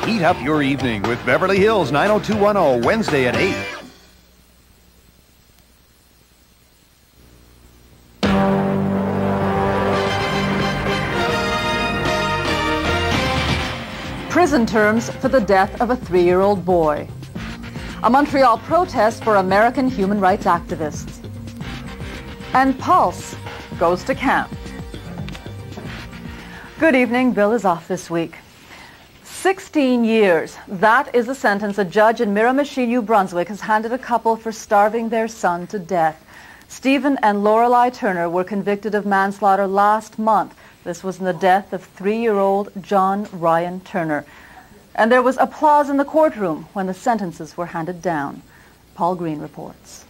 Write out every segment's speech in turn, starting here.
Heat up your evening with Beverly Hills 90210, Wednesday at 8. Prison terms for the death of a 3-year-old boy. A Montreal protest for American human rights activists. And Pulse goes to camp. Good evening. Bill is off this week. 16 years. That is the sentence a judge in Miramichi, New Brunswick has handed a couple for starving their son to death. Stephen and Lorelei Turner were convicted of manslaughter last month. This was in the death of 3-year-old John Ryan Turner. And there was applause in the courtroom when the sentences were handed down. Paul Green reports.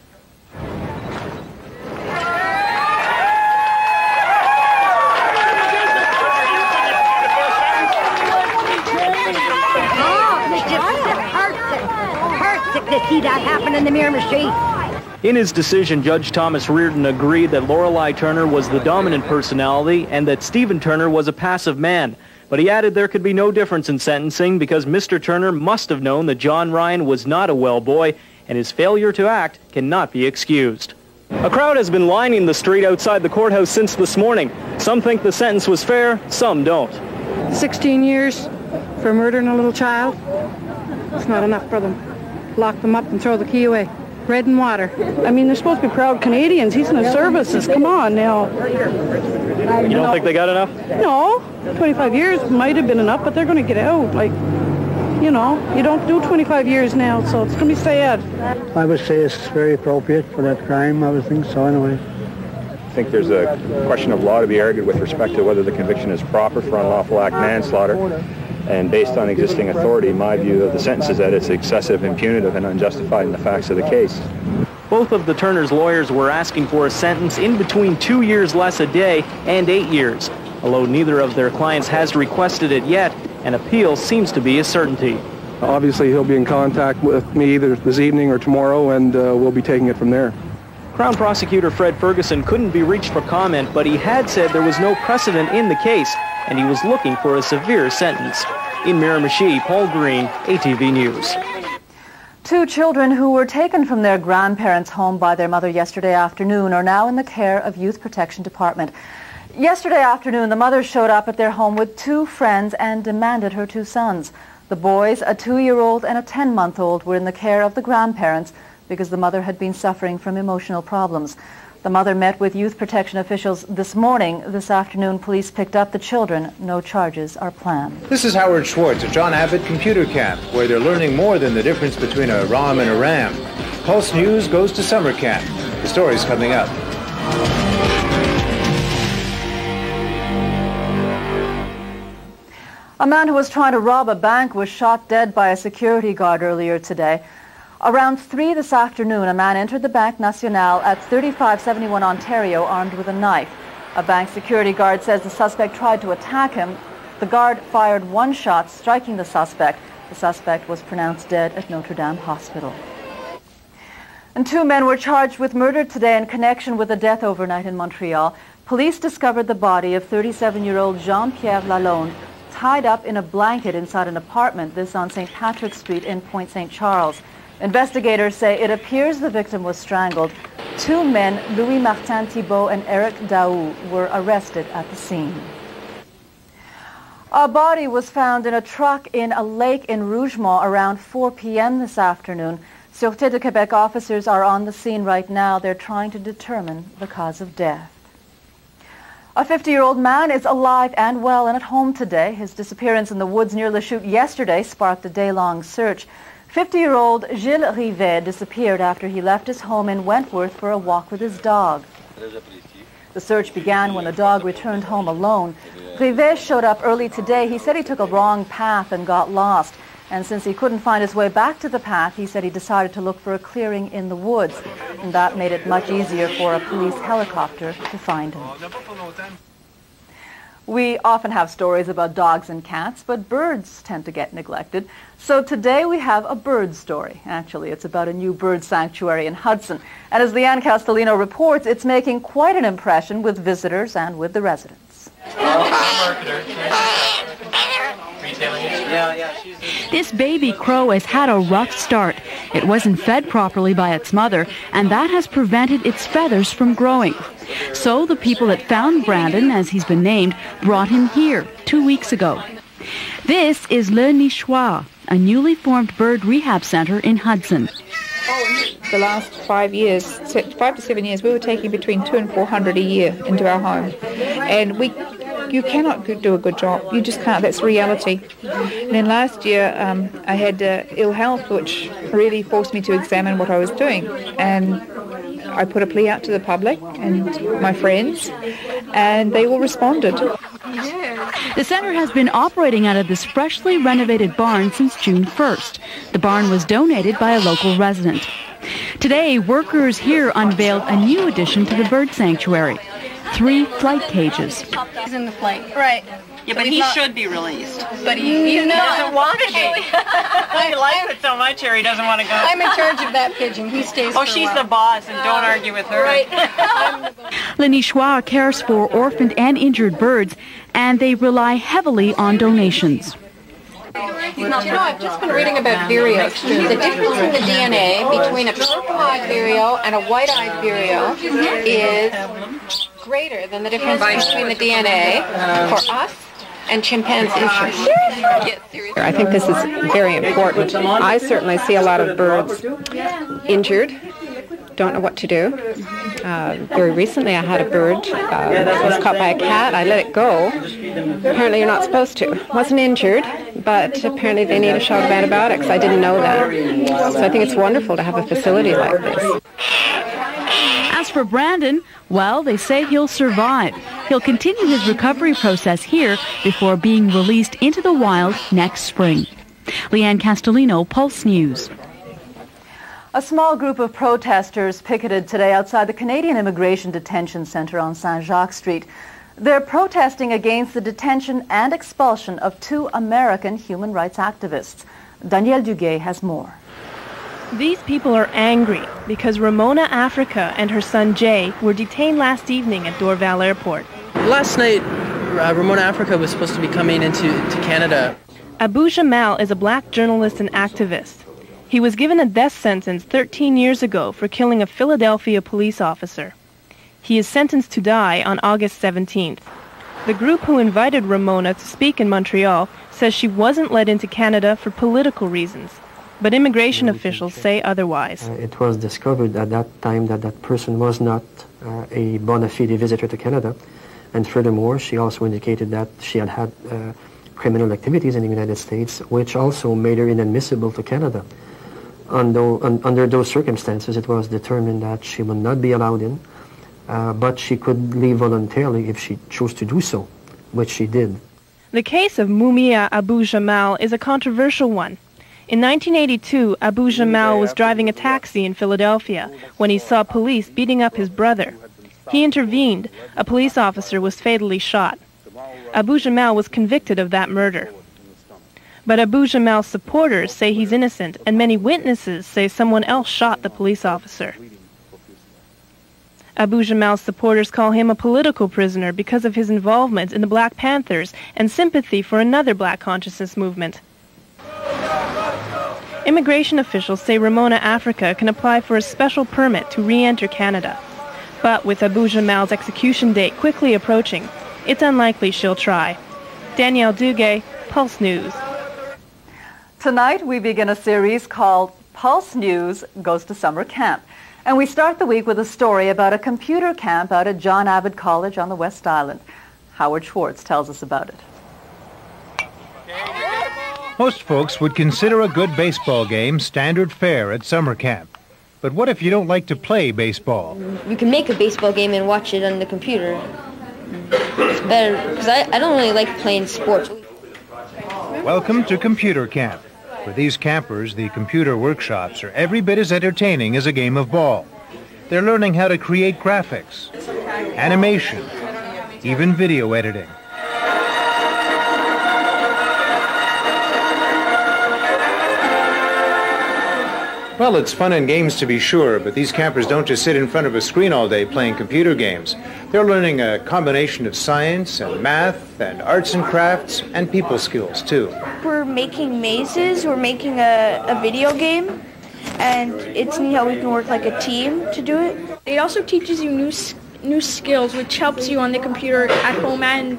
To see that happen in the Miramichi. In his decision, Judge Thomas Reardon agreed that Lorelei Turner was the dominant personality and that Stephen Turner was a passive man. But he added there could be no difference in sentencing because Mr. Turner must have known that John Ryan was not a well boy, and his failure to act cannot be excused. A crowd has been lining the street outside the courthouse since this morning. Some think the sentence was fair, some don't. 16 years for murdering a little child. It's not enough for them. Lock them up and throw the key away. Bread and water. I mean, they're supposed to be proud Canadians. He's in the services. Come on now. You don't think they got enough? No. 25 years might have been enough, but they're going to get out. Like, you know, you don't do 25 years now, so it's going to be sad. I would say it's very appropriate for that crime. I would think so anyway. I think there's a question of law to be argued with respect to whether the conviction is proper for unlawful act manslaughter. And based on existing authority, my view of the sentence is that it's excessive and punitive and unjustified in the facts of the case. Both of the Turners' lawyers were asking for a sentence in between 2 years less a day and 8 years. Although neither of their clients has requested it yet, an appeal seems to be a certainty. Obviously, he'll be in contact with me either this evening or tomorrow, and we'll be taking it from there. Crown Prosecutor Fred Ferguson couldn't be reached for comment, but he had said there was no precedent in the case, and he was looking for a severe sentence. In Miramichi, Paul Green, ATV News. 2 children who were taken from their grandparents' home by their mother yesterday afternoon are now in the care of Youth Protection Department. Yesterday afternoon, the mother showed up at their home with 2 friends and demanded her 2 sons. The boys, a 2-year-old and a 10-month-old, were in the care of the grandparents because the mother had been suffering from emotional problems. The mother met with youth protection officials this morning. This afternoon, police picked up the children. No charges are planned. This is Howard Schwartz at John Abbott Computer Camp, where they're learning more than the difference between a ROM and a RAM. Pulse News goes to summer camp. The story's coming up. A man who was trying to rob a bank was shot dead by a security guard earlier today. Around 3 this afternoon, a man entered the Banque Nationale at 3571 Ontario armed with a knife. A bank security guard says the suspect tried to attack him. The guard fired 1 shot, striking the suspect. The suspect was pronounced dead at Notre Dame Hospital. And 2 men were charged with murder today in connection with a death overnight in Montreal. Police discovered the body of 37-year-old Jean-Pierre Lalonde tied up in a blanket inside an apartment, this on St. Patrick Street in Point St. Charles. Investigators say it appears the victim was strangled. 2 men, Louis-Martin Thibault and Eric Daou, were arrested at the scene. A body was found in a truck in a lake in Rougemont around 4 p.m. this afternoon. Sûreté de Québec officers are on the scene right now. They're trying to determine the cause of death. A 50-year-old man is alive and well and at home today. His disappearance in the woods near Lachute yesterday sparked a day-long search. 50-year-old Gilles Rivet disappeared after he left his home in Wentworth for a walk with his dog. The search began when the dog returned home alone. Rivet showed up early today. He said he took a wrong path and got lost. And since he couldn't find his way back to the path, he said he decided to look for a clearing in the woods. And that made it much easier for a police helicopter to find him. We often have stories about dogs and cats, but birds tend to get neglected. So today we have a bird story. Actually, it's about a new bird sanctuary in Hudson. And as Leanne Castellino reports, it's making quite an impression with visitors and with the residents. Retailing This baby crow has had a rough start. It wasn't fed properly by its mother, and that has prevented its feathers from growing. So the people that found Brandon, as he's been named, brought him here 2 weeks ago. This is Le Nichoir, a newly formed bird rehab center in Hudson. The last 5 to 7 years, we were taking between 200 and 400 a year into our home. And you cannot do a good job. You just can't. That's reality. And then last year, I had ill health, which really forced me to examine what I was doing. And I put a plea out to the public and my friends, and they all responded. The center has been operating out of this freshly renovated barn since June 1st. The barn was donated by a local resident. Today, workers here unveiled a new addition to the bird sanctuary. 3 flight cages. He's in the flight. Right. Yeah, but he should be released. But he doesn't want to be. He likes it so much here, he doesn't want to go. I'm in charge of that pigeon. He stays Oh, she's the boss, and don't argue with her. Right. Le Nichoir cares for orphaned and injured birds, and they rely heavily on donations. You know, I've just been reading about vireos. The difference in the DNA between a purple-eyed vireo and a white-eyed vireo is greater than the difference between the DNA for us and chimpanzees. I think this is very important. I certainly see a lot of birds injured, don't know what to do. Very recently I had a bird was caught by a cat. I let it go. Apparently you're not supposed to. Wasn't injured, but apparently they need a shot of antibiotics. I didn't know that. So I think it's wonderful to have a facility like this. As for Brandon, well, they say he'll survive. He'll continue his recovery process here before being released into the wild next spring. Leanne Castellino, Pulse News. A small group of protesters picketed today outside the Canadian Immigration Detention Centre on Saint-Jacques Street. They're protesting against the detention and expulsion of 2 American human rights activists. Danielle Duguay has more. These people are angry because Ramona Africa and her son Jay were detained last evening at Dorval Airport. Last night, Ramona Africa was supposed to be coming into Canada. Abu Jamal is a black journalist and activist. He was given a death sentence 13 years ago for killing a Philadelphia police officer. He is sentenced to die on August 17th. The group who invited Ramona to speak in Montreal says she wasn't let into Canada for political reasons. But immigration officials say otherwise. It was discovered at that time that that person was not a bona fide visitor to Canada. And furthermore, she also indicated that she had had criminal activities in the United States, which also made her inadmissible to Canada. Under those circumstances, it was determined that she would not be allowed in, but she could leave voluntarily if she chose to do so, which she did. The case of Mumia Abu Jamal is a controversial one. In 1982, Abu Jamal was driving a taxi in Philadelphia when he saw police beating up his brother. He intervened. A police officer was fatally shot. Abu Jamal was convicted of that murder. But Abu Jamal's supporters say he's innocent, and many witnesses say someone else shot the police officer. Abu Jamal's supporters call him a political prisoner because of his involvement in the Black Panthers and sympathy for another black consciousness movement. Immigration officials say Ramona Africa can apply for a special permit to re-enter Canada. But with Abu Jamal's execution date quickly approaching, it's unlikely she'll try. Danielle Duguay, Pulse News. Tonight we begin a series called Pulse News Goes to Summer Camp. And we start the week with a story about a computer camp out at John Abbott College on the West Island. Howard Schwartz tells us about it. Most folks would consider a good baseball game standard fare at summer camp. But what if you don't like to play baseball? You can make a baseball game and watch it on the computer. It's better, because I don't really like playing sports. Welcome to computer camp. For these campers, the computer workshops are every bit as entertaining as a game of ball. They're learning how to create graphics, animation, even video editing. Well, it's fun and games to be sure, but these campers don't just sit in front of a screen all day playing computer games. They're learning a combination of science and math and arts and crafts and people skills, too. We're making mazes, we're making a video game, and it's neat how we can work like a team to do it. It also teaches you new skills, which helps you on the computer at home and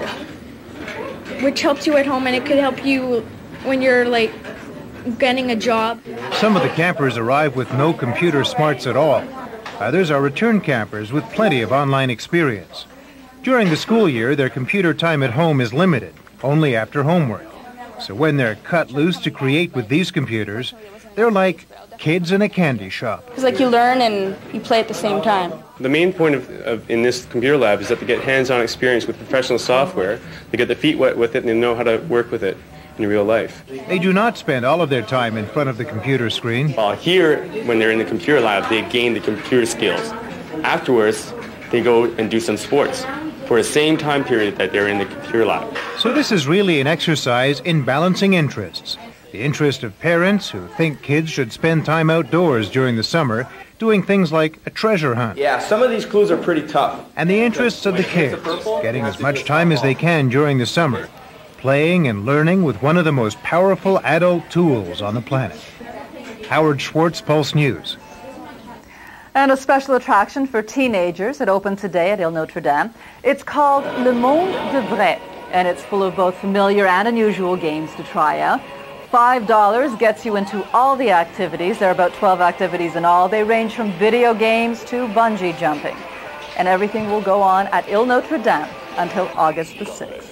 it could help you when you're like getting a job. Some of the campers arrive with no computer smarts at all. Others are return campers with plenty of online experience. During the school year, their computer time at home is limited, only after homework. So when they're cut loose to create with these computers, they're like kids in a candy shop. It's like you learn and you play at the same time. The main point in this computer lab is that they get hands-on experience with professional software. They get their feet wet with it and they know how to work with it in real life. They do not spend all of their time in front of the computer screen. Here, when they're in the computer lab, they gain the computer skills. Afterwards, they go and do some sports for the same time period that they're in the computer lab. So this is really an exercise in balancing interests. The interest of parents who think kids should spend time outdoors during the summer doing things like a treasure hunt. Yeah, some of these clues are pretty tough. And the interests of the kids, getting as much time as they can during the summer, playing and learning with one of the most powerful adult tools on the planet. Howard Schwartz, Pulse News. And a special attraction for teenagers. It opened today at Ile Notre Dame. It's called Le Monde de Vrai, and it's full of both familiar and unusual games to try out. $5 gets you into all the activities. There are about 12 activities in all. They range from video games to bungee jumping. And everything will go on at Ile Notre Dame until August the 6th.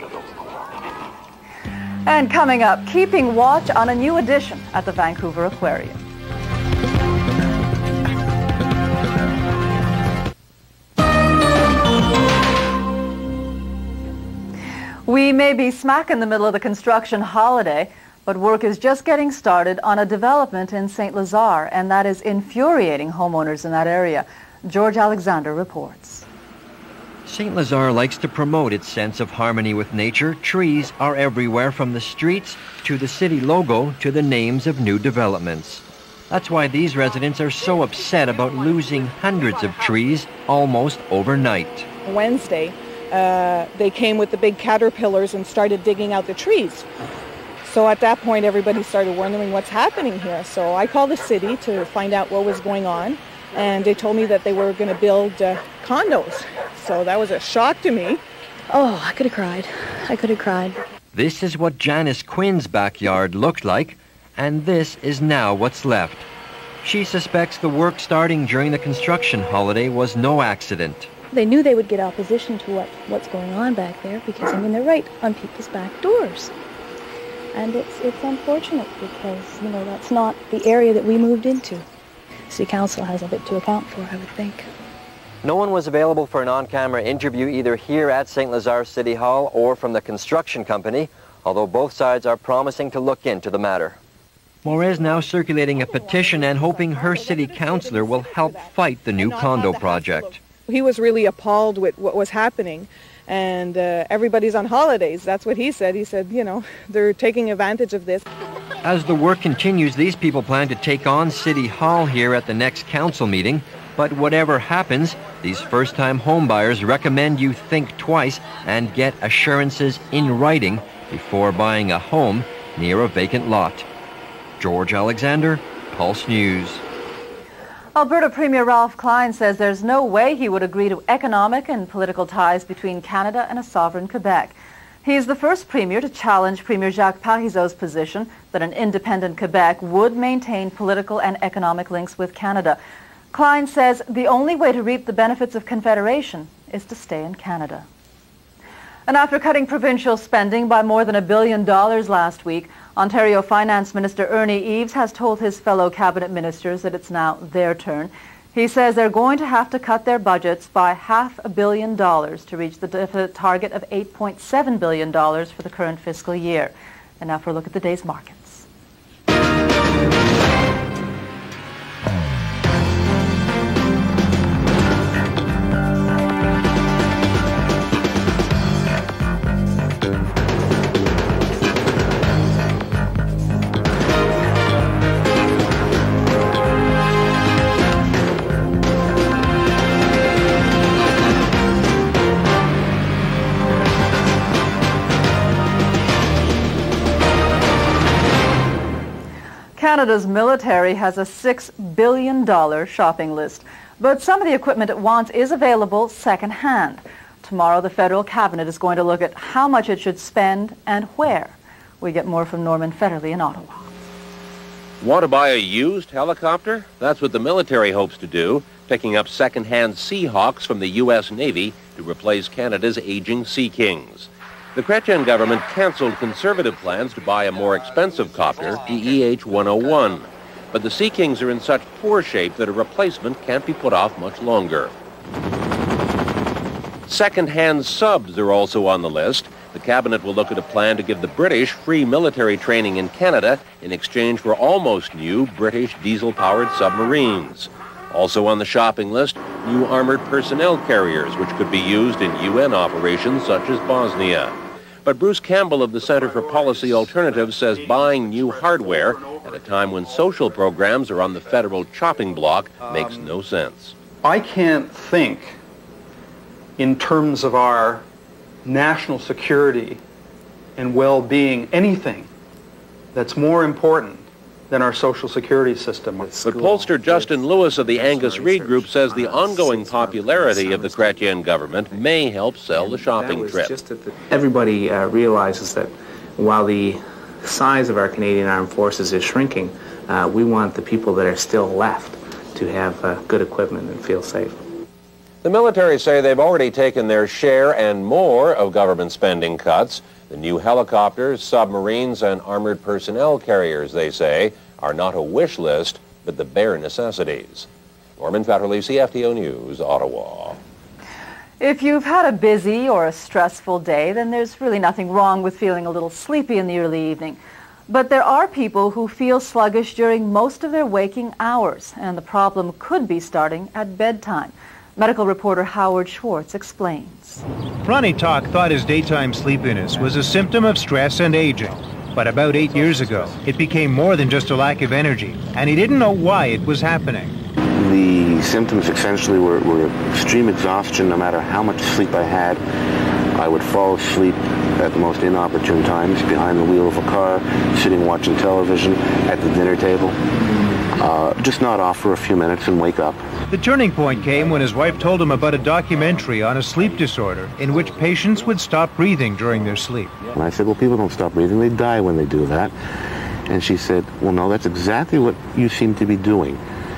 And coming up, keeping watch on a new addition at the Vancouver Aquarium. We may be smack in the middle of the construction holiday, but work is just getting started on a development in St. Lazare, and that is infuriating homeowners in that area. George Alexander reports. St. Lazare likes to promote its sense of harmony with nature. Trees are everywhere, from the streets to the city logo to the names of new developments. That's why these residents are so upset about losing hundreds of trees almost overnight. Wednesday, they came with the big caterpillars and started digging out the trees. So at that point, everybody started wondering what's happening here. So I called the city to find out what was going on, and they told me that they were going to build condos. So that was a shock to me. Oh, I could have cried. I could have cried. This is what Janice Quinn's backyard looked like, and this is now what's left. She suspects the work starting during the construction holiday was no accident. They knew they would get opposition to what's going on back there because, I mean, they're right on people's back doors. And it's unfortunate because, you know, that's not the area that we moved into. City Council has a bit to account for, I would think. No one was available for an on-camera interview either here at St. Lazare City Hall or from the construction company, although both sides are promising to look into the matter. Moore is now circulating a petition and hoping her city councillor will help fight the new condo project. He was really appalled with what was happening, and everybody's on holidays. That's what he said. He said, you know, they're taking advantage of this. As the work continues, these people plan to take on City Hall here at the next council meeting. But whatever happens, these first-time homebuyers recommend you think twice and get assurances in writing before buying a home near a vacant lot. George Alexander, Pulse News. Alberta Premier Ralph Klein says there's no way he would agree to economic and political ties between Canada and a sovereign Quebec. He's the first premier to challenge Premier Jacques Parizeau's position that an independent Quebec would maintain political and economic links with Canada. Klein says the only way to reap the benefits of Confederation is to stay in Canada. And after cutting provincial spending by more than $1 billion last week, Ontario Finance Minister Ernie Eves has told his fellow cabinet ministers that it's now their turn. He says they're going to have to cut their budgets by $500 million to reach the deficit target of $8.7 billion for the current fiscal year. And now for a look at the day's markets. Canada's military has a $6 billion shopping list, but some of the equipment it wants is available second-hand. Tomorrow, the federal cabinet is going to look at how much it should spend and where. We get more from Norman Federley in Ottawa. Want to buy a used helicopter? That's what the military hopes to do, picking up second-hand Seahawks from the U.S. Navy to replace Canada's aging Sea Kings. The Chrétien government canceled conservative plans to buy a more expensive copter, the EH-101. But the Sea Kings are in such poor shape that a replacement can't be put off much longer. Second-hand subs are also on the list. The cabinet will look at a plan to give the British free military training in Canada in exchange for almost new British diesel-powered submarines. Also on the shopping list, new armored personnel carriers, which could be used in UN operations such as Bosnia. But Bruce Campbell of the Centre for Policy Alternatives says buying new hardware at a time when social programs are on the federal chopping block makes no sense. I can't think in terms of our national security and well-being anything that's more important than our social security system. But pollster Justin Lewis of the Angus Reid Group says the ongoing popularity of the Chrétien government may help sell the shopping trip. Everybody realizes that while the size of our Canadian Armed Forces is shrinking, we want the people that are still left to have good equipment and feel safe. The military say they've already taken their share and more of government spending cuts. The new helicopters, submarines, and armored personnel carriers, they say, are not a wish list, but the bare necessities. Norman Federley, CFTO News, Ottawa. If you've had a busy or a stressful day, then there's really nothing wrong with feeling a little sleepy in the early evening. But there are people who feel sluggish during most of their waking hours, and the problem could be starting at bedtime. Medical reporter Howard Schwartz explains. Ronnie Talk thought his daytime sleepiness was a symptom of stress and aging. But about 8 years ago, it became more than just a lack of energy, and he didn't know why it was happening. The symptoms essentially were extreme exhaustion. No matter how much sleep I had, I would fall asleep at the most inopportune times, behind the wheel of a car, sitting watching television, at the dinner table. Just nod off for a few minutes and wake up. The turning point came when his wife told him about a documentary on a sleep disorder in which patients would stop breathing during their sleep. And I said, well, people don't stop breathing, they die when they do that. And she said, well, no, that's exactly what you seem to be doing.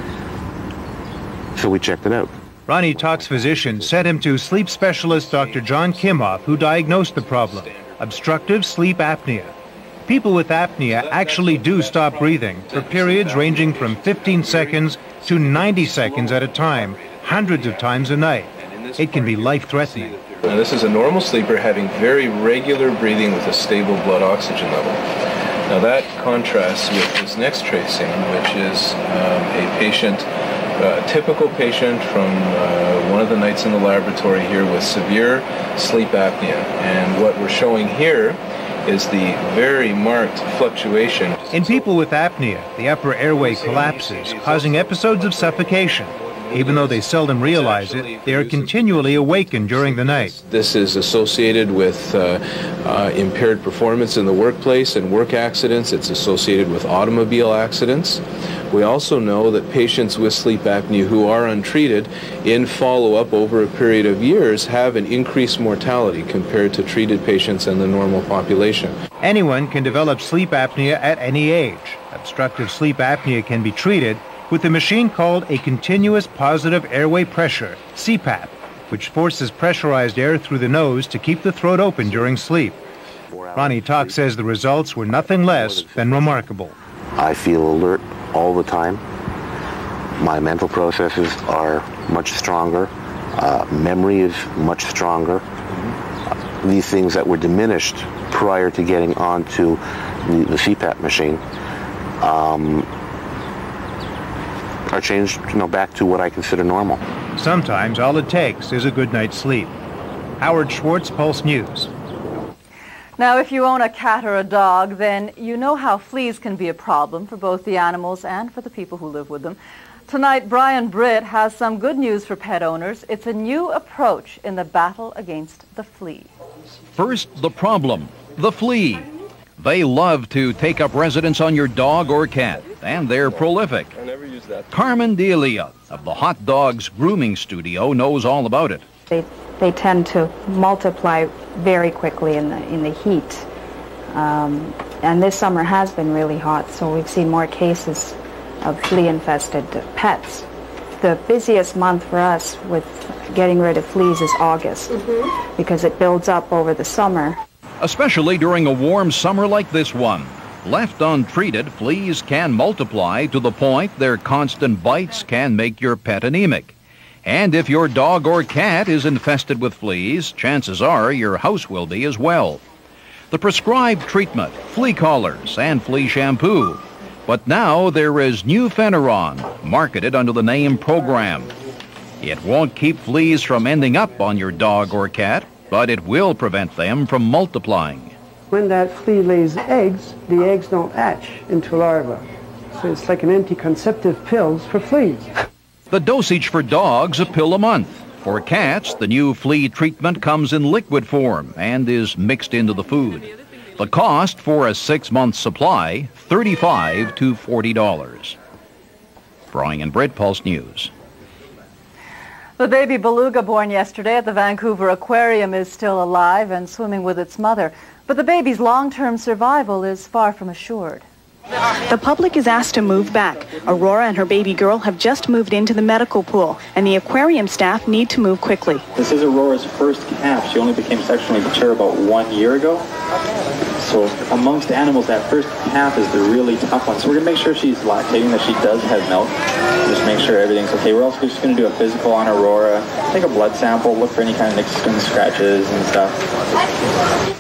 So we checked it out. Ronnie Talk's physician sent him to sleep specialist Dr. John Kimhoff, who diagnosed the problem, obstructive sleep apnea. People with apnea actually do stop breathing for periods ranging from 15 seconds to 90 seconds at a time, hundreds of times a night. It can be life-threatening. Now, this is a normal sleeper having very regular breathing with a stable blood oxygen level. Now that contrasts with this next tracing, which is a patient, a typical patient from one of the nights in the laboratory here with severe sleep apnea. And what we're showing here is the very marked fluctuation. In people with apnea, the upper airway collapses, causing episodes of suffocation. Even though they seldom realize it, they are continually awakened during the night. This is associated with impaired performance in the workplace and work accidents. It's associated with automobile accidents. We also know that patients with sleep apnea who are untreated in follow-up over a period of years have an increased mortality compared to treated patients in the normal population. Anyone can develop sleep apnea at any age. Obstructive sleep apnea can be treated with a machine called a continuous positive airway pressure, CPAP, which forces pressurized air through the nose to keep the throat open during sleep. Ronnie Talk says the results were nothing less than remarkable. I feel alert all the time. My mental processes are much stronger. Memory is much stronger. These things that were diminished prior to getting onto the CPAP machine are changed, back to what I consider normal. Sometimes all it takes is a good night's sleep. Howard Schwartz, Pulse News. Now, if you own a cat or a dog, then you know how fleas can be a problem for both the animals and for the people who live with them. Tonight, Brian Britt has some good news for pet owners. It's a new approach in the battle against the flea. First, the problem, the flea. They love to take up residence on your dog or cat. and they're prolific. Carmen Delia of the Hot Dogs Grooming Studio knows all about it. They tend to multiply very quickly in the heat. And this summer has been really hot, so we've seen more cases of flea-infested pets. The busiest month for us with getting rid of fleas is August, because it builds up over the summer. Especially during a warm summer like this one. Left untreated, fleas can multiply to the point their constant bites can make your pet anemic. And if your dog or cat is infested with fleas, chances are your house will be as well. The prescribed treatment, flea collars and flea shampoo. But now there is new Pheneron, marketed under the name Program. It won't keep fleas from ending up on your dog or cat, but it will prevent them from multiplying. When that flea lays eggs, the eggs don't hatch into larvae. So it's like an anti-conceptive pills for fleas. The dosage for dogs, a pill a month. For cats, the new flea treatment comes in liquid form and is mixed into the food. The cost for a 6-month supply, $35 to $40. Brian and Britt, Pulse News. The baby beluga born yesterday at the Vancouver Aquarium is still alive and swimming with its mother. But the baby's long-term survival is far from assured. The public is asked to move back. Aurora and her baby girl have just moved into the medical pool, and the aquarium staff need to move quickly. This is Aurora's first calf. She only became sexually mature about 1 year ago. So amongst animals, that first calf is the really tough one. So we're going to make sure she's lactating, that she does have milk. Just make sure everything's okay. We're also just going to do a physical on Aurora, take a blood sample, look for any kind of nicks and scratches and stuff.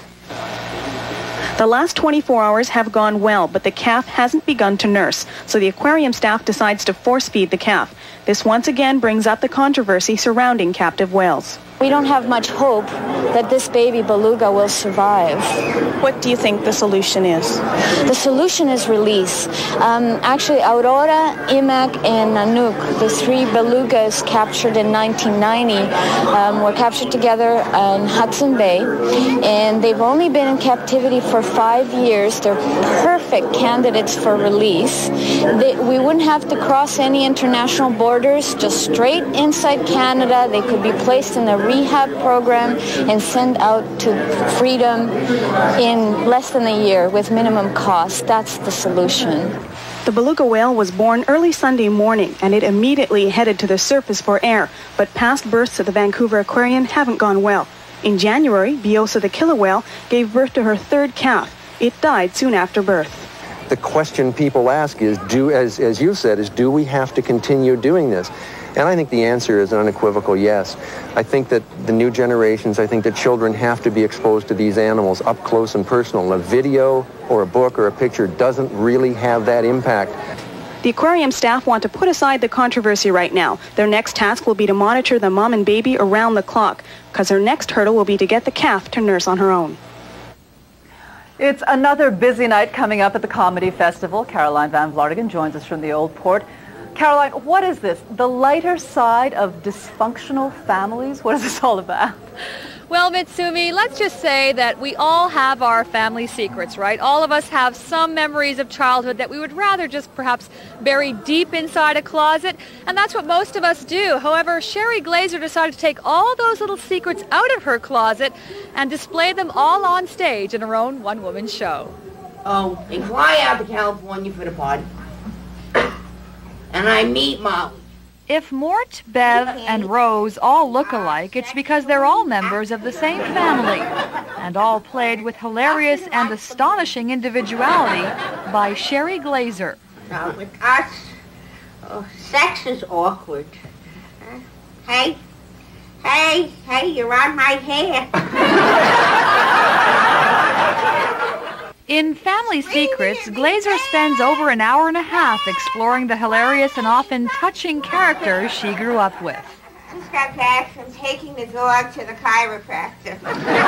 The last 24 hours have gone well, but the calf hasn't begun to nurse, so the aquarium staff decides to force-feed the calf. This once again brings up the controversy surrounding captive whales. We don't have much hope that this baby beluga will survive. What do you think the solution is? The solution is release. Actually, Aurora, Imac, and Nanook, the 3 belugas captured in 1990, were captured together in Hudson Bay, and they've only been in captivity for 5 years. They're perfect candidates for release. We wouldn't have to cross any international borders, just straight inside Canada. They could be placed in a rehab program and sent out to freedom in less than a year with minimum cost. That's the solution. The beluga whale was born early Sunday morning, and it immediately headed to the surface for air, but past births at the Vancouver Aquarium haven't gone well. In January, Biosa the killer whale gave birth to her 3rd calf. It died soon after birth. The question people ask is, as you said, do we have to continue doing this? And I think the answer is an unequivocal yes. I think that the new generations, I think that children have to be exposed to these animals up close and personal. A video or a book or a picture doesn't really have that impact. The aquarium staff want to put aside the controversy right now. Their next task will be to monitor the mom and baby around the clock, because their next hurdle will be to get the calf to nurse on her own. It's another busy night coming up at the Comedy Festival. Caroline Van Vlartigan joins us from the Old Port. Caroline, what is this? The lighter side of dysfunctional families? What is this all about? Well, Mutsumi, let's just say that we all have our family secrets, right? All of us have some memories of childhood that we would rather just perhaps bury deep inside a closet, and that's what most of us do. However, Sherry Glazer decided to take all those little secrets out of her closet and display them all on stage in her own one-woman show. Oh, and fly out to California for the party. And I meet Molly. If Mort, Bev, and Rose all look alike, it's because they're all members of the same family, and all played with hilarious and astonishing individuality by Sherry Glazer. Now, with us, sex is awkward. Hey, you're on my hair. In Family Secrets, Glazer spends over an hour and a half exploring the hilarious and often touching characters she grew up with. Just got back from taking the dog to the chiropractor.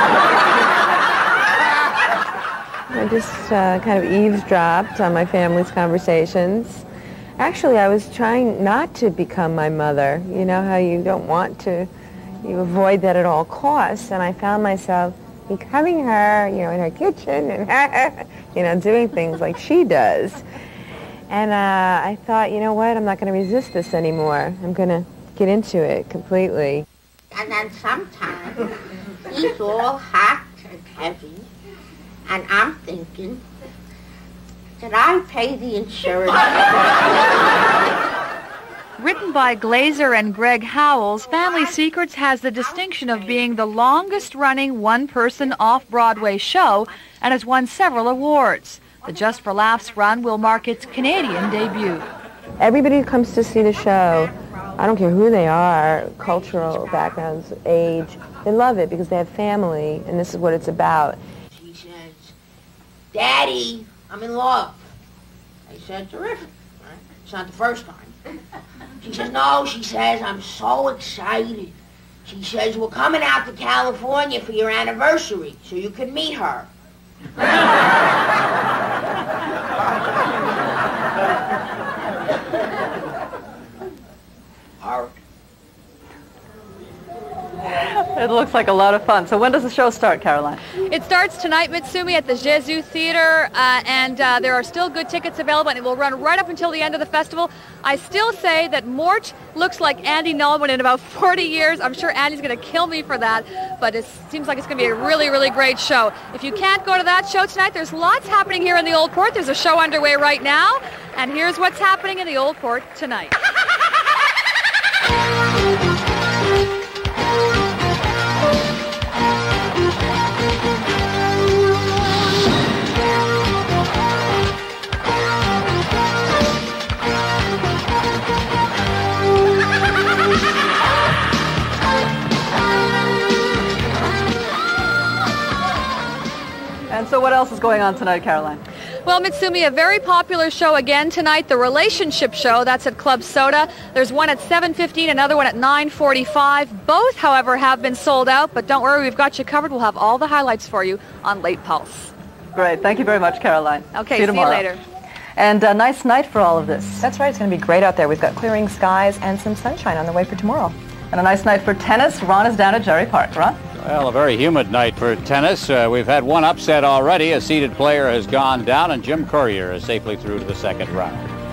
I just kind of eavesdropped on my family's conversations. Actually, I was trying not to become my mother. You know how you don't want to, you avoid that at all costs, and I found myself becoming her, in her kitchen and, doing things like she does. And I thought, you know what, I'm not going to resist this anymore. I'm going to get into it completely. And then sometimes he's all hot and heavy, and I'm thinking, did I pay the insurance? Written by Glazer and Greg Howells, Family Secrets has the distinction of being the longest-running one-person off-Broadway show and has won several awards. The Just for Laughs run will mark its Canadian debut. Everybody who comes to see the show, I don't care who they are, cultural backgrounds, age, they love it because they have family, and this is what it's about. She says, Daddy, I'm in love. I said, terrific. Right? It's not the first time. She says, no, she says, I'm so excited. She says, we're coming out to California for your anniversary so you can meet her. It looks like a lot of fun. So when does the show start, Caroline? It starts tonight, Mutsumi, at the Jesu Theater, and there are still good tickets available, and it will run right up until the end of the festival. I still say that Mort looks like Andy Nolman in about 40 years. I'm sure Andy's going to kill me for that, but it seems like it's going to be a really, really great show. If you can't go to that show tonight, there's lots happening here in the Old Port. There's a show underway right now, and here's what's happening in the Old Port tonight. And so what else is going on tonight, Caroline? Well, Mutsumi, a very popular show again tonight, the Relationship Show. That's at Club Soda. There's one at 7:15, another one at 9:45. Both, however, have been sold out, but don't worry, we've got you covered. We'll have all the highlights for you on Late Pulse. Great. Thank you very much, Caroline. Okay, see you tomorrow. later. And a nice night for all of this. That's right. It's going to be great out there. We've got clearing skies and some sunshine on the way for tomorrow. And a nice night for tennis. Ron is down at Jerry Park. Ron? Well, a very humid night for tennis. We've had one upset already. A seeded player has gone down, and Jim Courier is safely through to the second round.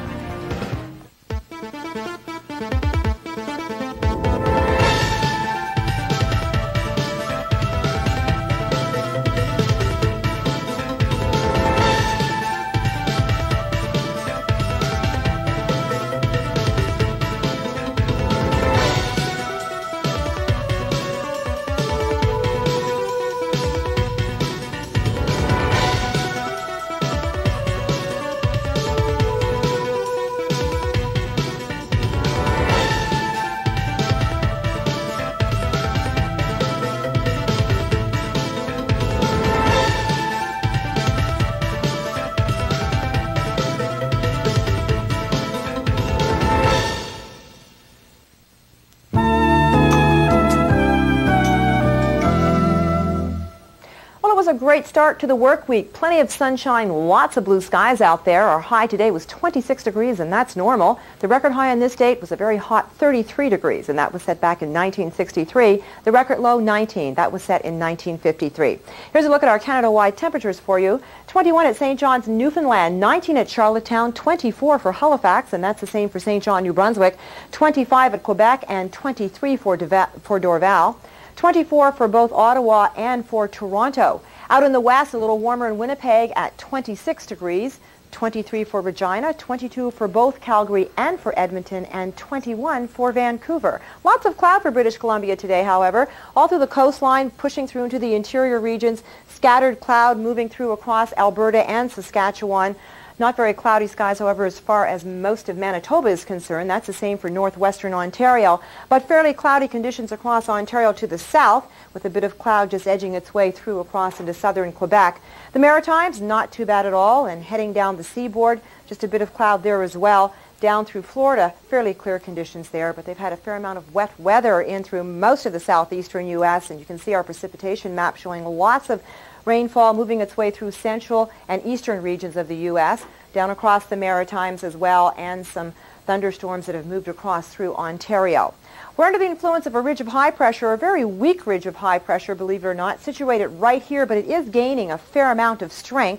A great start to the work week. Plenty of sunshine, lots of blue skies out there. Our high today was 26 degrees, and that's normal. The record high on this date was a very hot 33 degrees, and that was set back in 1963. The record low, 19. That was set in 1953. Here's a look at our Canada-wide temperatures for you. 21 at St. John's, Newfoundland, 19 at Charlottetown, 24 for Halifax, and that's the same for St. John, New Brunswick, 25 at Quebec, and 23 for Dorval, 24 for both Ottawa and for Toronto. Out in the west, a little warmer in Winnipeg at 26 degrees, 23 for Regina, 22 for both Calgary and for Edmonton, and 21 for Vancouver. Lots of cloud for British Columbia today, however. All through the coastline, pushing through into the interior regions, scattered cloud moving through across Alberta and Saskatchewan. Not very cloudy skies, however, as far as most of Manitoba is concerned. That's the same for northwestern Ontario. But fairly cloudy conditions across Ontario to the south, with a bit of cloud just edging its way through across into southern Quebec. The Maritimes, not too bad at all, and heading down the seaboard, just a bit of cloud there as well. Down through Florida, fairly clear conditions there, but they've had a fair amount of wet weather in through most of the southeastern U.S., and you can see our precipitation map showing lots of rainfall moving its way through central and eastern regions of the U.S., down across the Maritimes as well, and some thunderstorms that have moved across through Ontario. We're under the influence of a ridge of high pressure, a very weak ridge of high pressure, believe it or not, situated right here, but it is gaining a fair amount of strength.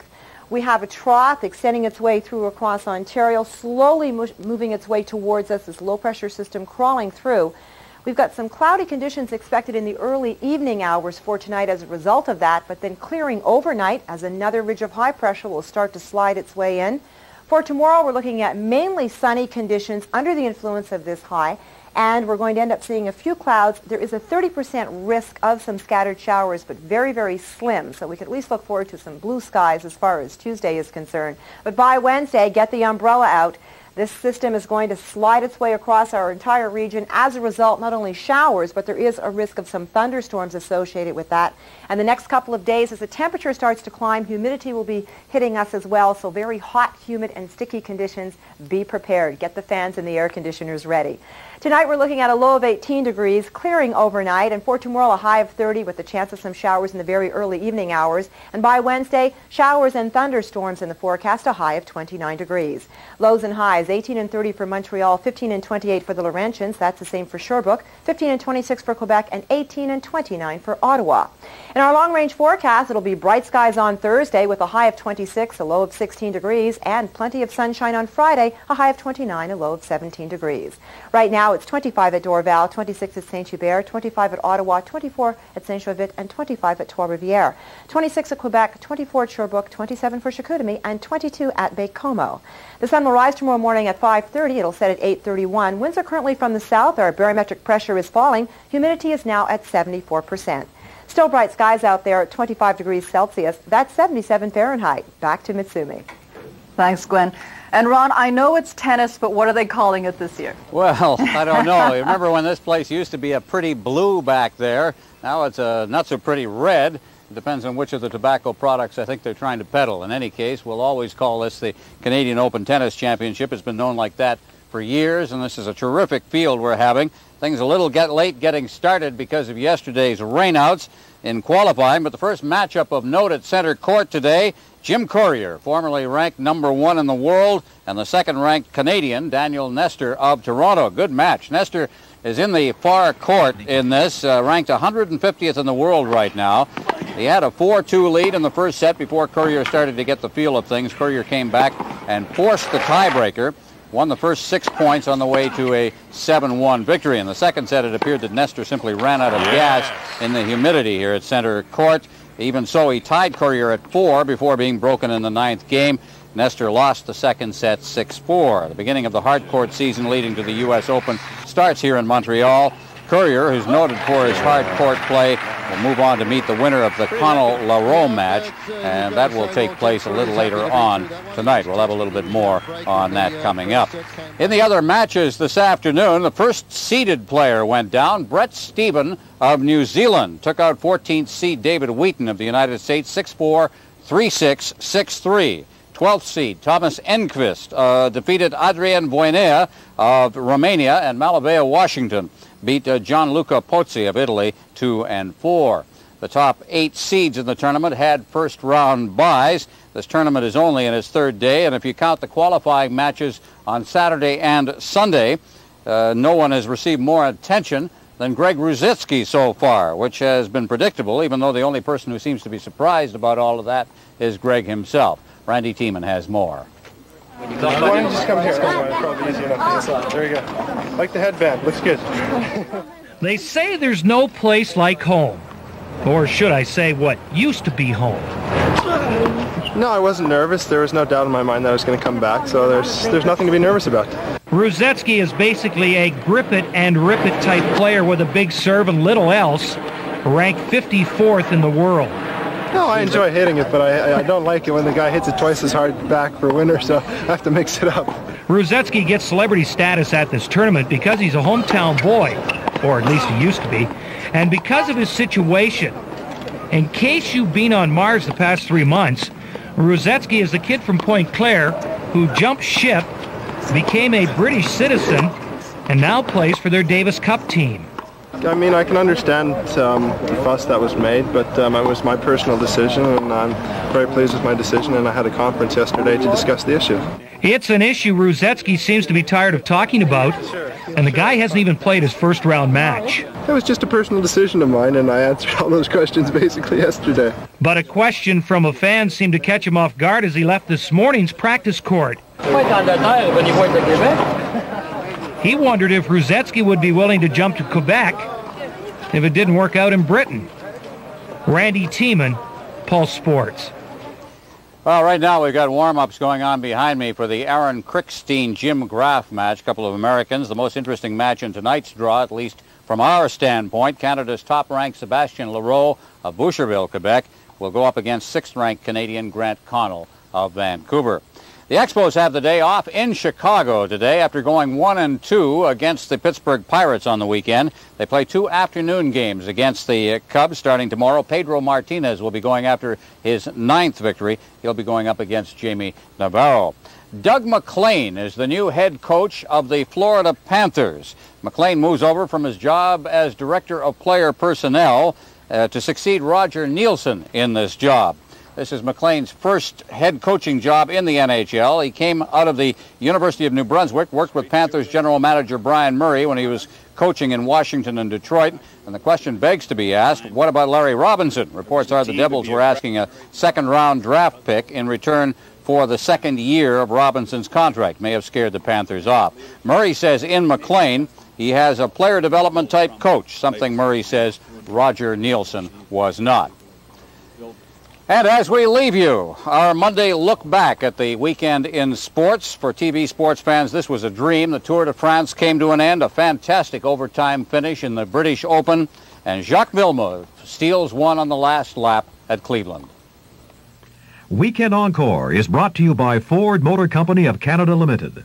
We have a trough extending its way through across Ontario, slowly moving its way towards us, this low-pressure system crawling through. We've got some cloudy conditions expected in the early evening hours for tonight as a result of that, but then clearing overnight as another ridge of high pressure will start to slide its way in. For tomorrow, we're looking at mainly sunny conditions under the influence of this high, and we're going to end up seeing a few clouds. There is a 30% risk of some scattered showers, but very, very slim, so we can at least look forward to some blue skies as far as Tuesday is concerned. But by Wednesday, get the umbrella out. This system is going to slide its way across our entire region. As a result, not only showers, but there is a risk of some thunderstorms associated with that. And the next couple of days, as the temperature starts to climb, humidity will be hitting us as well. So very hot, humid, and sticky conditions. Be prepared. Get the fans and the air conditioners ready. Tonight, we're looking at a low of 18 degrees, clearing overnight, and for tomorrow, a high of 30 with the chance of some showers in the very early evening hours. And by Wednesday, showers and thunderstorms in the forecast, a high of 29 degrees. Lows and highs, 18 and 30 for Montreal, 15 and 28 for the Laurentians. That's the same for Sherbrooke, 15 and 26 for Quebec, and 18 and 29 for Ottawa. In our long-range forecast, it'll be bright skies on Thursday with a high of 26, a low of 16 degrees, and plenty of sunshine on Friday, a high of 29, a low of 17 degrees. Right now, it's 25 at Dorval, 26 at Saint-Hubert, 25 at Ottawa, 24 at Saint-Jovite, and 25 at Trois-Rivières. 26 at Quebec, 24 at Sherbrooke, 27 for Chicoutimi, and 22 at Baie-Comeau. The sun will rise tomorrow morning at 5:30. It'll set at 8:31. Winds are currently from the south. Our barometric pressure is falling. Humidity is now at 74%. Still bright skies out there at 25 degrees Celsius. That's 77 Fahrenheit. Back to Mutsumi. Thanks, Gwen. And Ron, I know it's tennis, but what are they calling it this year? Well, I don't know. You remember when this place used to be a pretty blue back there? Now it's a not so pretty red. It depends on which of the tobacco products I think they're trying to peddle. In any case, we'll always call this the Canadian Open Tennis Championship. It's been known like that for years, and this is a terrific field we're having. Things a little late getting started because of yesterday's rainouts in qualifying, but the first matchup of note at center court today, Jim Courier, formerly ranked #1 in the world, and the second-ranked Canadian, Daniel Nestor of Toronto. Good match. Nestor is in the far court in this, ranked 150th in the world right now. He had a 4-2 lead in the first set before Courier started to get the feel of things. Courier came back and forced the tiebreaker, won the first 6 points on the way to a 7-1 victory. In the second set, it appeared that Nestor simply ran out of gas in the humidity here at center court. Even so, he tied Courier at 4 before being broken in the 9th game. Nestor lost the second set 6-4. The beginning of the hard court season leading to the U.S. Open starts here in Montreal. Courier, who's noted for his hard court play, will move on to meet the winner of the Connell-Larreau match, and that will take place a little later on tonight. We'll have a little bit more on that coming up. In the other matches this afternoon, the first seeded player went down. Brett Stephen of New Zealand took out 14th seed David Wheaton of the United States 6-4, 3-6, 6-3. 12th seed Thomas Enquist defeated Adrian Voinea of Romania, and Malabea Washington beat Gianluca Pozzi of Italy 2-4. The top 8 seeds in the tournament had first round byes. This tournament is only in its third day, and if you count the qualifying matches on Saturday and Sunday, no one has received more attention than Greg Ruzitsky so far, which has been predictable, even though the only person who seems to be surprised about all of that is Greg himself. Randy Tiemann has more. Why don't you just come here? Probably easy enough. There you go. Like the headband. Looks good. They say there's no place like home. Or should I say what used to be home? No, I wasn't nervous. There was no doubt in my mind that I was going to come back, so there's nothing to be nervous about. Ruzetsky is basically a grip it and rip it type player with a big serve and little else, ranked 54th in the world. No, I enjoy hitting it, but I don't like it when the guy hits it twice as hard back for winner, so I have to mix it up. Ruzetsky gets celebrity status at this tournament because he's a hometown boy, or at least he used to be, and because of his situation. In case you've been on Mars the past 3 months, Ruzetsky is a kid from Point Claire who jumped ship, became a British citizen, and now plays for their Davis Cup team. I mean, I can understand the fuss that was made, but it was my personal decision, and I'm very pleased with my decision, and I had a conference yesterday to discuss the issue. It's an issue Ruzetsky seems to be tired of talking about, and the guy hasn't even played his first round match. That was just a personal decision of mine, and I answered all those questions basically yesterday. But a question from a fan seemed to catch him off guard as he left this morning's practice court. He wondered if Ruzetsky would be willing to jump to Quebec if it didn't work out in Britain. Randy Tiemann, Pulse Sports. Well, right now we've got warm-ups going on behind me for the Aaron Krickstein-Jim Graff match. A couple of Americans. The most interesting match in tonight's draw, at least from our standpoint. Canada's top-ranked Sébastien Leroux of Boucherville, Quebec, will go up against 6th-ranked Canadian Grant Connell of Vancouver. The Expos have the day off in Chicago today after going 1-2 against the Pittsburgh Pirates on the weekend. They play 2 afternoon games against the Cubs starting tomorrow. Pedro Martinez will be going after his 9th victory. He'll be going up against Jamie Navarro. Doug McLean is the new head coach of the Florida Panthers. McLean moves over from his job as director of player personnel to succeed Roger Nielsen in this job. This is McLean's first head coaching job in the NHL. He came out of the University of New Brunswick, worked with Panthers general manager Brian Murray when he was coaching in Washington and Detroit. And the question begs to be asked, what about Larry Robinson? Reports are the Devils were asking a second-round draft pick in return for the second year of Robinson's contract. May have scared the Panthers off. Murray says in McLean, he has a player development type coach, something Murray says Roger Nielsen was not. And as we leave you, our Monday look back at the weekend in sports. For TV sports fans, this was a dream. The Tour de France came to an end, a fantastic overtime finish in the British Open, and Jacques Villeneuve steals one on the last lap at Cleveland. Weekend Encore is brought to you by Ford Motor Company of Canada Limited.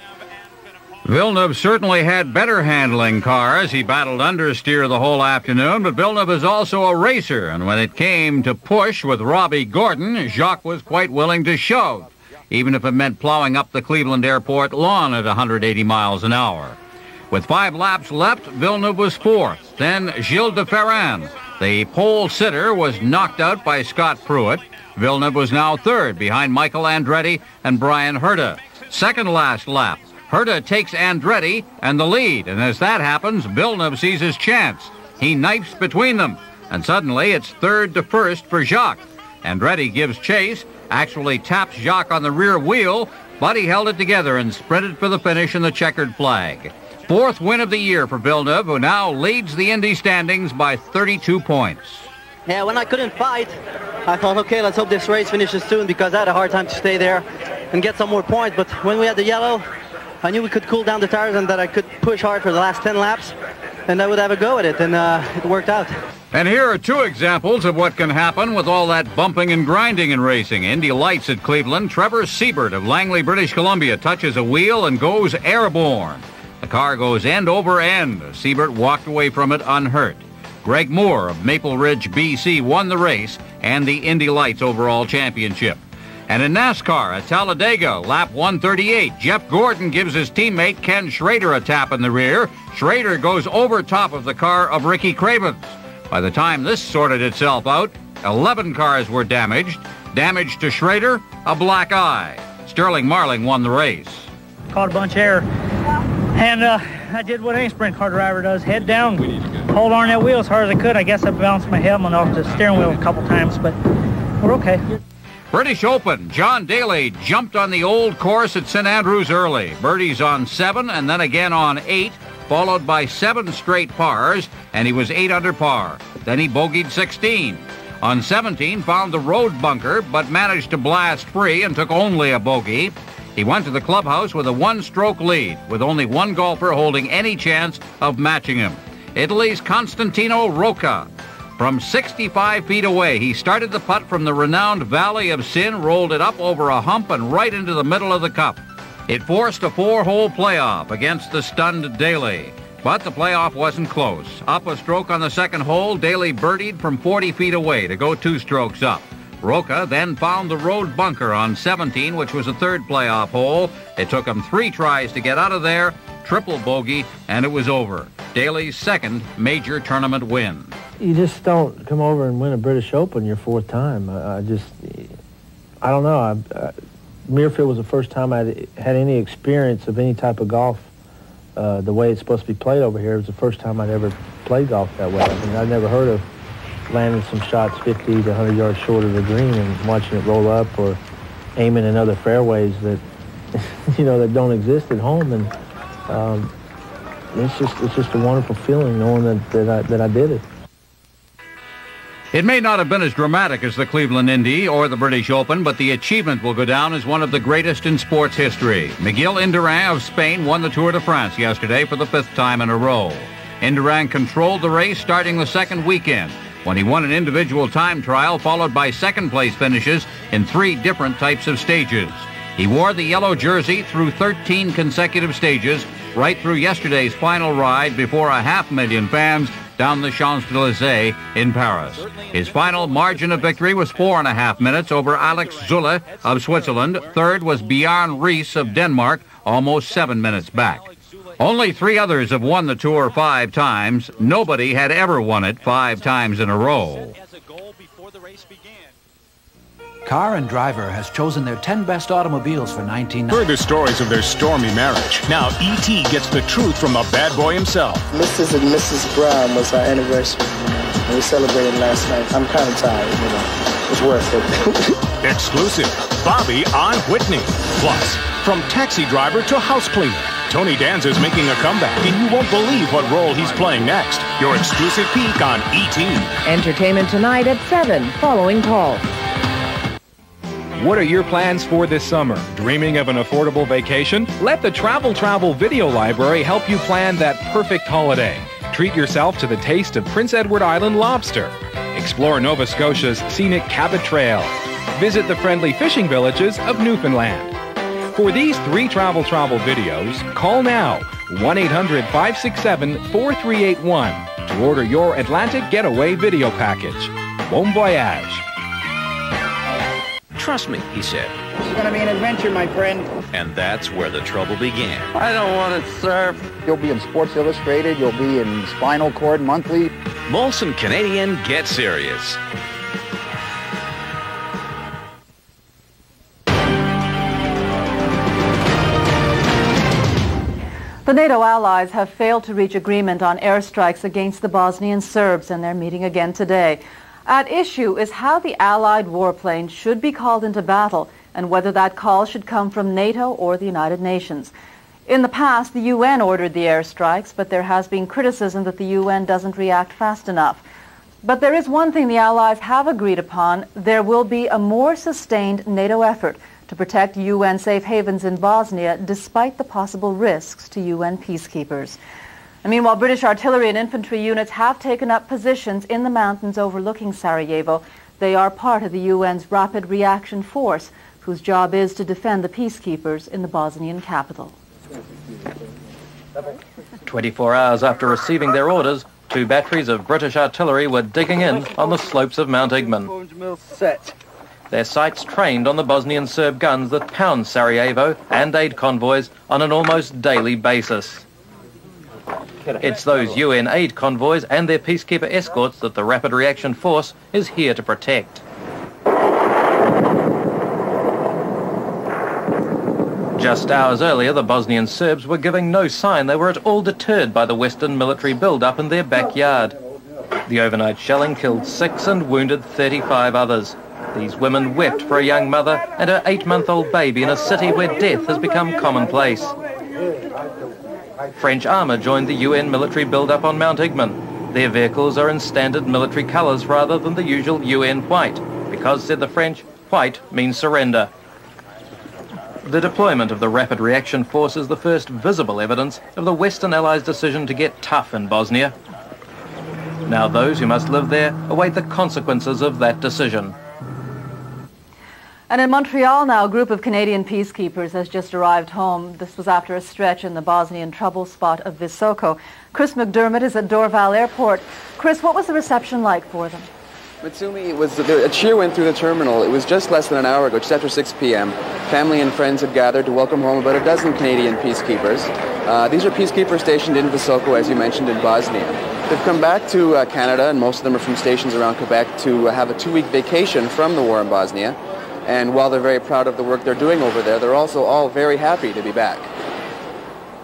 Villeneuve certainly had better handling cars. He battled understeer the whole afternoon, but Villeneuve is also a racer, and when it came to push with Robbie Gordon, Jacques was quite willing to shove, even if it meant plowing up the Cleveland Airport lawn at 180 miles an hour. With 5 laps left, Villeneuve was 4th. Then Gilles de Ferran, the pole sitter, was knocked out by Scott Pruitt. Villeneuve was now 3rd, behind Michael Andretti and Brian Herta. Second last lap, Herta takes Andretti and the lead, and as that happens, Villeneuve sees his chance. He knifes between them, and suddenly it's 3rd to 1st for Jacques. Andretti gives chase, actually taps Jacques on the rear wheel, but he held it together and sprinted for the finish in the checkered flag. 4th win of the year for Villeneuve, who now leads the Indy standings by 32 points. Yeah, when I couldn't fight, I thought, okay, let's hope this race finishes soon, because I had a hard time to stay there and get some more points. But when we had the yellow, I knew we could cool down the tires and that I could push hard for the last 10 laps, and I would have a go at it, and it worked out. And here are 2 examples of what can happen with all that bumping and grinding in racing. Indy Lights at Cleveland. Trevor Siebert of Langley, British Columbia, touches a wheel and goes airborne. The car goes end over end. Siebert walked away from it unhurt. Greg Moore of Maple Ridge, BC, won the race and the Indy Lights overall championship. And in NASCAR at Talladega, lap 138, Jeff Gordon gives his teammate Ken Schrader a tap in the rear. Schrader goes over top of the car of Ricky Cravens. By the time this sorted itself out, 11 cars were damaged. Damage to Schrader, a black eye. Sterling Marling won the race. Caught a bunch of air, and I did what any sprint car driver does, head down, hold on that wheel as hard as I could. I guess I bounced my helmet off the steering wheel a couple times, but we're okay. British Open, John Daly jumped on the old course at St. Andrews early. Birdies on 7 and then again on 8, followed by 7 straight pars, and he was 8 under par. Then he bogeyed 16. On 17, found the road bunker, but managed to blast free and took only a bogey. He went to the clubhouse with a 1-stroke lead, with only 1 golfer holding any chance of matching him. Italy's Constantino Rocca. From 65 feet away, he started the putt from the renowned Valley of Sin, rolled it up over a hump and right into the middle of the cup. It forced a 4-hole playoff against the stunned Daly. But the playoff wasn't close. Up a stroke on the second hole, Daly birdied from 40 feet away to go 2 strokes up. Rocca then found the road bunker on 17, which was a 3rd playoff hole. It took him 3 tries to get out of there, triple bogey, and it was over. Daly's 2nd major tournament win. You just don't come over and win a British Open your 4th time. I don't know. Muirfield was the first time I had any experience of any type of golf the way it's supposed to be played over here. It was the first time I'd ever played golf that way. I mean, I'd never heard of landing some shots 50 to 100 yards short of the green and watching it roll up, or aiming in other fairways that, you know, that don't exist at home. And it's just a wonderful feeling knowing that I did it. It may not have been as dramatic as the Cleveland Indy or the British Open, but the achievement will go down as one of the greatest in sports history. Miguel Indurain of Spain won the Tour de France yesterday for the 5th time in a row. Indurain controlled the race starting the second weekend, when he won an individual time trial followed by second-place finishes in 3 different types of stages. He wore the yellow jersey through 13 consecutive stages, right through yesterday's final ride before 500,000 fans down the Champs-Élysées in Paris. His final margin of victory was 4.5 minutes over Alex Zülle of Switzerland. Third was Bjarne Riis of Denmark, almost 7 minutes back. Only 3 others have won the Tour 5 times. Nobody had ever won it 5 times in a row. Car and Driver has chosen their 10 best automobiles for 1990. Heard the stories of their stormy marriage. Now E.T. gets the truth from the bad boy himself. Mrs. and Mrs. Brown was our anniversary, and we celebrated last night. I'm kind of tired, you know. It's worth it. Exclusive. Bobby on Whitney. Plus, from taxi driver to house cleaner, Tony Danza's making a comeback, and you won't believe what role he's playing next. Your exclusive peek on E.T. Entertainment tonight at 7, following Paul. What are your plans for this summer? Dreaming of an affordable vacation? Let the Travel Video Library help you plan that perfect holiday. Treat yourself to the taste of Prince Edward Island lobster. Explore Nova Scotia's scenic Cabot Trail. Visit the friendly fishing villages of Newfoundland. For these 3 travel videos, call now 1-800-567-4381 to order your Atlantic Getaway video package. Bon voyage. Trust me, he said. It's going to be an adventure, my friend. And that's where the trouble began. I don't want to surf. You'll be in Sports Illustrated. You'll be in Spinal Cord Monthly. Molson Canadian, get serious. The NATO allies have failed to reach agreement on airstrikes against the Bosnian Serbs, and they're meeting again today. At issue is how the Allied warplane should be called into battle and whether that call should come from NATO or the United Nations. In the past, the UN ordered the airstrikes, but there has been criticism that the UN doesn't react fast enough. But there is one thing the Allies have agreed upon. There will be a more sustained NATO effort to protect UN safe havens in Bosnia despite the possible risks to UN peacekeepers. And meanwhile, British artillery and infantry units have taken up positions in the mountains overlooking Sarajevo. They are part of the UN's Rapid Reaction Force, whose job is to defend the peacekeepers in the Bosnian capital. 24 hours after receiving their orders, 2 batteries of British artillery were digging in on the slopes of Mount Igman. Their sights trained on the Bosnian Serb guns that pound Sarajevo and aid convoys on an almost daily basis. It's those UN aid convoys and their peacekeeper escorts that the Rapid Reaction Force is here to protect. Just hours earlier, the Bosnian Serbs were giving no sign they were at all deterred by the Western military build-up in their backyard. The overnight shelling killed 6 and wounded 35 others. These women wept for a young mother and her 8-month-old baby in a city where death has become commonplace. French armour joined the UN military build-up on Mount Igman. Their vehicles are in standard military colours rather than the usual UN white, because, said the French, white means surrender. The deployment of the Rapid Reaction Force is the first visible evidence of the Western Allies' decision to get tough in Bosnia. Now those who must live there await the consequences of that decision. And in Montreal now, a group of Canadian peacekeepers has just arrived home. This was after a stretch in the Bosnian trouble spot of Visoko. Chris McDermott is at Dorval Airport. Chris, what was the reception like for them? Mutsumi, a cheer went through the terminal. It was just less than an hour ago, just after 6 p.m. Family and friends had gathered to welcome home about a dozen Canadian peacekeepers. These are peacekeepers stationed in Visoko, as you mentioned, in Bosnia. They've come back to Canada, and most of them are from stations around Quebec, to have a 2-week vacation from the war in Bosnia. And while they're very proud of the work they're doing over there, they're also all very happy to be back.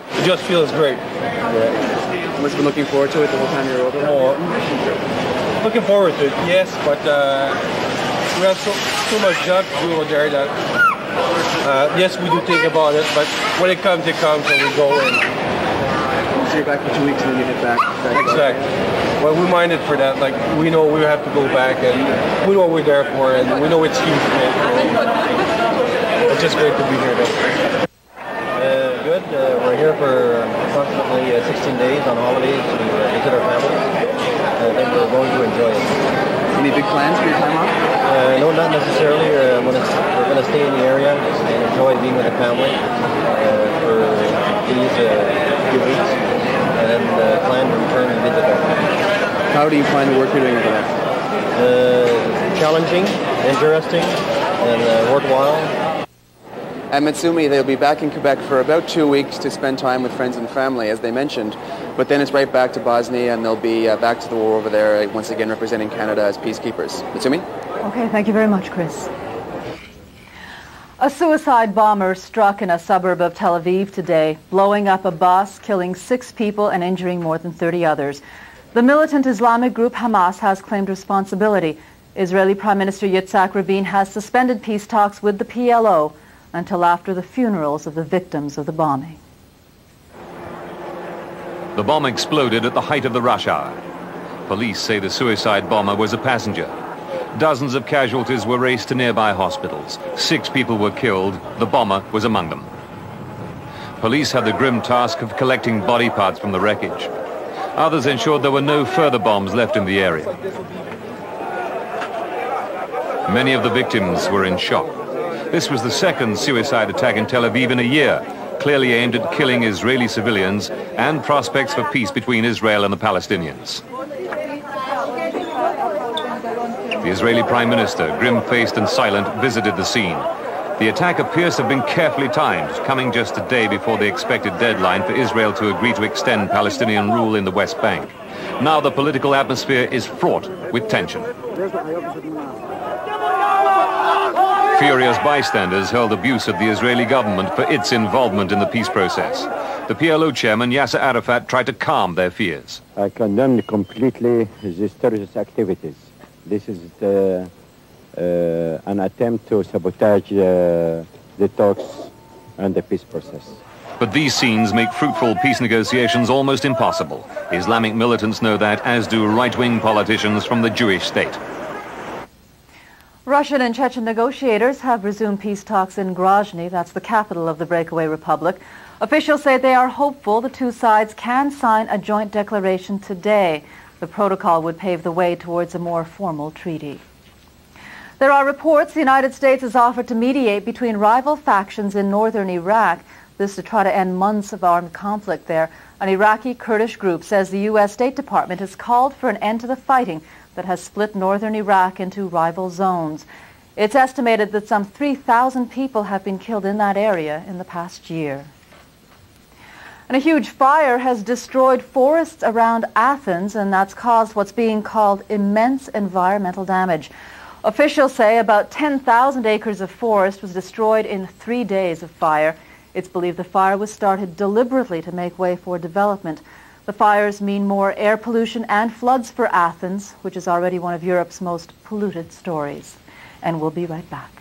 It just feels great. Yeah. You must have been looking forward to it the whole time you were over there? Oh, looking forward to it, yes, but we have so much job to do over there that, yes, we do think about it, but when it comes, and we go in. So you're back for 2 weeks and then you head back. Exactly. Well, we minded for that. Like, we know we have to go back, and we know what we're there for, and we know it's huge. It's just great to be here, though. Good. We're here for approximately 16 days on holidays to visit our families. I think we're going to enjoy it. Any big plans for your time off? No, not necessarily. We're going to stay in the area and enjoy being with the family for these few weeks, and then plan to return and visit our family. How do you find the work you're doing over there? Challenging, interesting, and worthwhile. At Mutsumi, they'll be back in Quebec for about 2 weeks to spend time with friends and family, as they mentioned. But then it's right back to Bosnia, and they'll be back to the war over there, once again representing Canada as peacekeepers. Mutsumi? Okay, thank you very much, Chris. A suicide bomber struck in a suburb of Tel Aviv today, blowing up a bus, killing 6 people and injuring more than 30 others. The militant Islamic group Hamas has claimed responsibility. Israeli Prime Minister Yitzhak Rabin has suspended peace talks with the PLO until after the funerals of the victims of the bombing. The bomb exploded at the height of the rush hour. Police say the suicide bomber was a passenger. Dozens of casualties were raced to nearby hospitals. 6 people were killed. The bomber was among them. Police had the grim task of collecting body parts from the wreckage. Others ensured there were no further bombs left in the area. Many of the victims were in shock. This was the second suicide attack in Tel Aviv in a year, clearly aimed at killing Israeli civilians and prospects for peace between Israel and the Palestinians. The Israeli Prime Minister, grim-faced and silent, visited the scene. The attack appears to have been carefully timed, coming just a day before the expected deadline for Israel to agree to extend Palestinian rule in the West Bank. Now the political atmosphere is fraught with tension. Furious bystanders hurled abuse at the Israeli government for its involvement in the peace process. The PLO chairman, Yasser Arafat, tried to calm their fears. I condemn completely these terrorist activities. This is an attempt to sabotage the talks and the peace process. But these scenes make fruitful peace negotiations almost impossible. Islamic militants know that, as do right-wing politicians from the Jewish state. Russian and Chechen negotiators have resumed peace talks in Grozny, that's the capital of the breakaway republic. Officials say they are hopeful the two sides can sign a joint declaration today. The protocol would pave the way towards a more formal treaty. There are reports the United States has offered to mediate between rival factions in northern Iraq, this to try to end months of armed conflict there. An Iraqi Kurdish group says the U.S. State Department has called for an end to the fighting that has split northern Iraq into rival zones. It's estimated that some 3,000 people have been killed in that area in the past year. And a huge fire has destroyed forests around Athens, and that's caused what's being called immense environmental damage. Officials say about 10,000 acres of forest was destroyed in 3 days of fire. It's believed the fire was started deliberately to make way for development. The fires mean more air pollution and floods for Athens, which is already one of Europe's most polluted stories. And we'll be right back.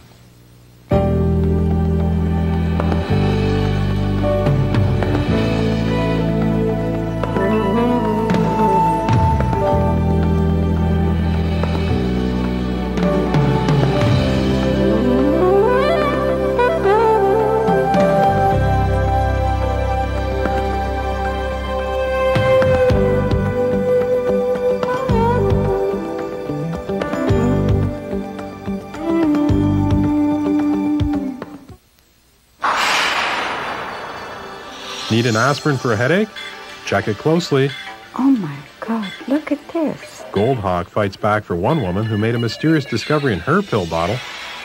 Need an aspirin for a headache? Check it closely. Oh my God, look at this. Goldhawk fights back for one woman who made a mysterious discovery in her pill bottle.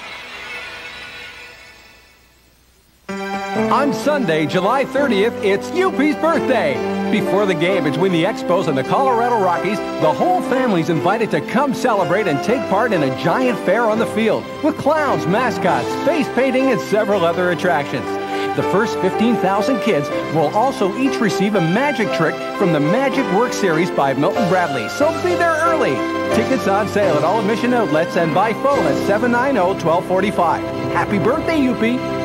On Sunday, July 30th, it's UP's birthday. Before the game between the Expos and the Colorado Rockies, the whole family's invited to come celebrate and take part in a giant fair on the field with clowns, mascots, face painting, and several other attractions. The first 15,000 kids will also each receive a magic trick from the Magic Work Series by Milton Bradley, so be there early. Tickets on sale at all admission outlets and by phone at 790-1245. Happy birthday, Youppi!